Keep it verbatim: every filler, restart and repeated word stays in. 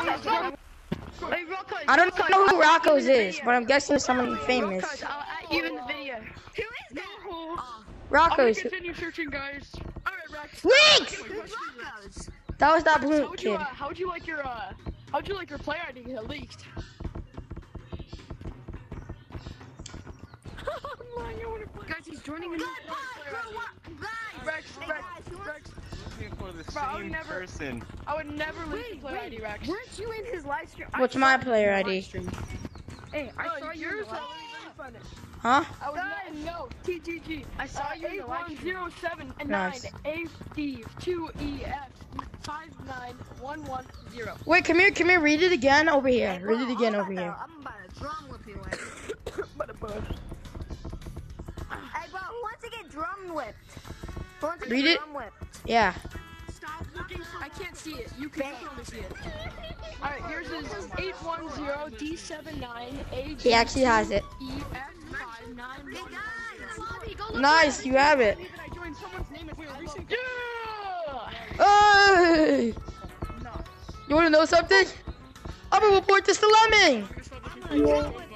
I don't know who Rocco's is, but I'm guessing it's someone famous. I'll add you in the video. Who is that? Rocco's. I'm gonna continue searching, guys. Alright, Rex. Wait! Rocco's. That was that Rex, blue how'd you, kid. uh, how'd you like your, uh, how'd you like your player I D get leaked? I'm lying, I wanna play. Guys, he's joining in. Guys, Rex, hey Rex, guys, who Rex. Looking for the Bro, I would same never- person. I would never leak the player I D, Rex. Weren't you in his live stream? What's my player I D? Hey, I Oh, saw you. yours. in the live- Huh? I was not, no, T G G. I saw you in eight the live one stream. zero seven nine Nice. A Steve two E F five nine one one zero. Wait, come here, come here. Read it again over here. Hey, Read bro, it again I'm over about here. to- I'm about to drum whip you. Like. But a bud. Hey, bro, who wants to get drum whipped? Who wants to Read get it. drum whipped? Yeah. Stop looking for I can't see it. You can only see it. Alright, yours is eight one zero D seven nine A He actually has it. E F five nine Hey, one. guys! Nice, you have it. Even I joined someone's name and we were recent. Hey! You wanna know something? I'm gonna report this to Lemming. I'm gonna